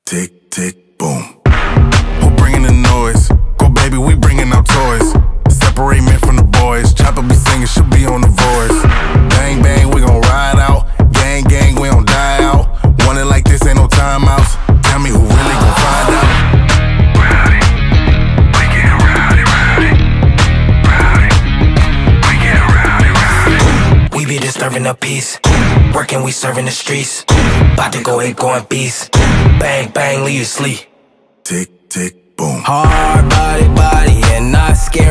tick, tick, boom. Who bringing the noise? Go baby, we bringing our toys. Separate men from the boys. Chopper be singing, she'll be on the voice. Bang, bang, we gon' ride out. Gang, gang, we don't die out. Want it like this, ain't no timeouts. Tell me who really gon' find out. Rowdy, we get rowdy, rowdy. Rowdy, we get rowdy, rowdy. We be disturbing the peace. Working, we serving the streets. About to go 8 going beast. Bang, bang, leave you sleep. Tick, tick, boom. Hard body, and not scared.